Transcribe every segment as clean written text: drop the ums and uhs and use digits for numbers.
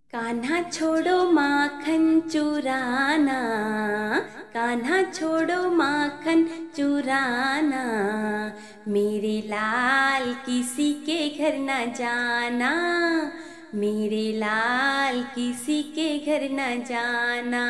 कान्हा छोड़ो माखन चुराना, कान्हा छोड़ो माखन चुराना, मेरे लाल किसी के घर न जाना, मेरे लाल किसी के घर न जाना।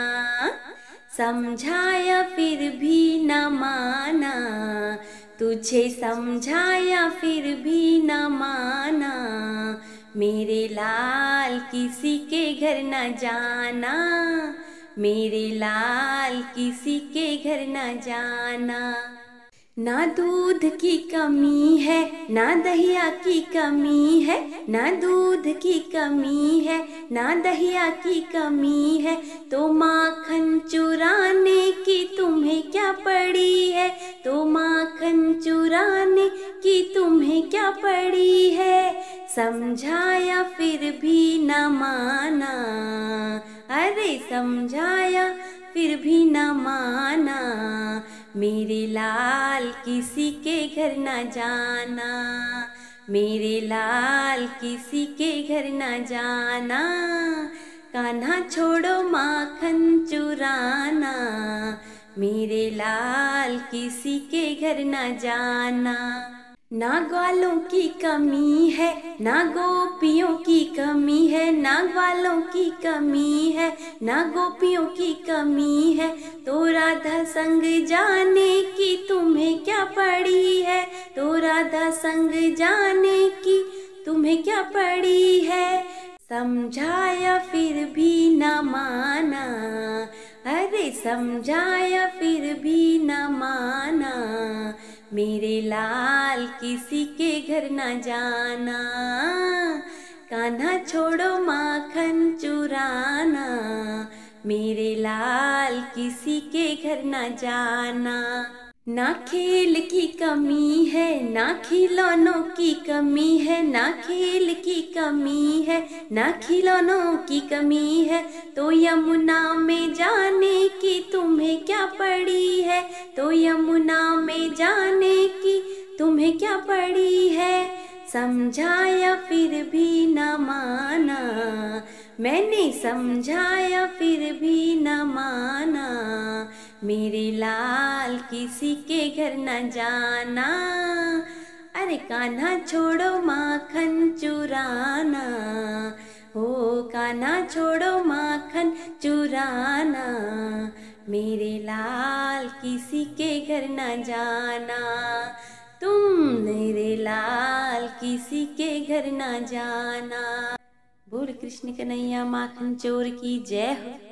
समझाया फिर भी न माना, तुझे समझाया फिर भी न माना, मेरे लाल किसी के घर न जाना, मेरे लाल किसी के घर न जाना। ना दूध की कमी है ना दहिया की कमी है, ना दूध की कमी है ना दहिया की कमी है, तो माखन चुराने की तुम्हें क्या पड़ी है, तो माखन चुराने की तुम्हें क्या पड़ी है। समझाया फिर भी न माना, अरे समझाया फिर भी न माना, मेरे लाल किसी के घर न जाना, मेरे लाल किसी के घर न जाना। कान्हा छोड़ो माखन चुराना, मेरे लाल किसी के घर न जाना। ना ग्वालों की कमी है ना गोपियों की कमी है, ना ग्वालों की कमी है ना गोपियों की कमी है, तो राधा संग जाने की तुम्हें क्या पड़ी है, तो राधा संग जाने की तुम्हें क्या पड़ी है। समझाया फिर भी न माना, अरे समझाया फिर भी न माना, मेरे लाल किसी के घर न जाना। कान्हा छोड़ो माखन चुराना, मेरे लाल किसी के घर न जाना। ना खेल की कमी है ना खिलौनों की कमी है, ना खेल की कमी है ना खिलौनों की कमी है, तो यमुना में जाने की तुम्हें क्या पड़ी है, तो यमुना में जाने की तुम्हें क्या पड़ी है। समझाया फिर भी न माना, मैंने समझाया फिर भी न माना, मेरे लाल किसी के घर न जाना। अरे कान्हा छोड़ो माखन चुराना, ओ कान्हा छोड़ो माखन चुराना, मेरे लाल किसी के घर न जाना, तुम मेरे लाल किसी के घर न जाना। बोल कृष्ण कन्हैया माखन चोर की जय हो।